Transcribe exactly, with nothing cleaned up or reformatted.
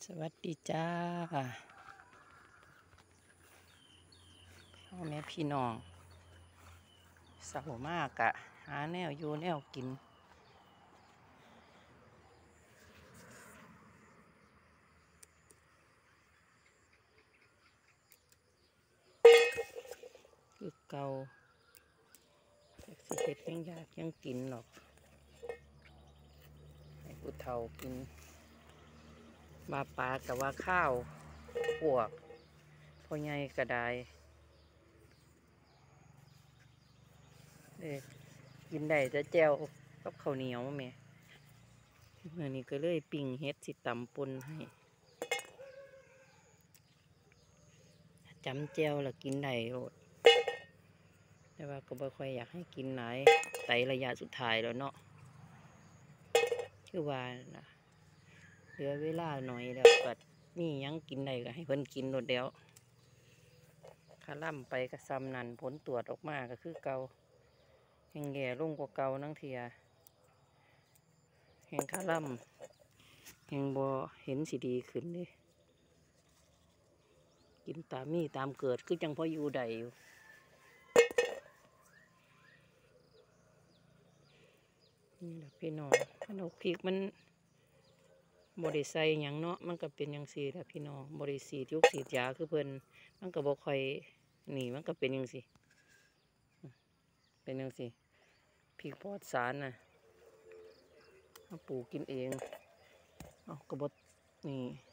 สวัสดีจ้าพ่อแม่พี่น้องเศร้ามากอะหาแนวอยู่แนวกินคือเกาแต่สิเฮ็ดยังยากยังกินหรอกให้ผู้เฒ่ากินมาปลากับว่าข้าวพวกพ่อใหญ่ก็ได้เด้กินได้จะแจ่วกับข้าวเหนียวแม่เมื่อนี้ก็เลยปิ้งเฮ็ดสิตำปนให้จำแจ่วแล้วกินได้โลดแต่ว่าก็บ่ค่อยอยากให้กินหลายไตระยะสุดท้ายแล้วเนาะคือว่านะเหลือเวลาหน่อยแล้วก็นี่ยังกินได้ก็ให้เพิ่นกินโลดเดียวขาล่ำไปกระซำนั่นผลตรวจออกมาก็คือเก่าแห่งแย่ลงกว่าเก่านั่งเทียแห่งขาล่ำแห่งบ่เห็นสิดีขึ้นเลยกินตามมีตามเกิดคือจังพออยู่ได้อยู่นี่แหละพี่น้องมันเอาพริกมันบริใส่หยังเนาะมันก็เป็นอย่างสีแหละพี่น้องบริสีทุกสียาคือเพิ่นมันก็บ่ค่อยหนีมันก็เป็นอย่างสีเป็นอย่างสีพริกปลอดสารน่ะเอาปลูกกินเองเอากระบอกนี่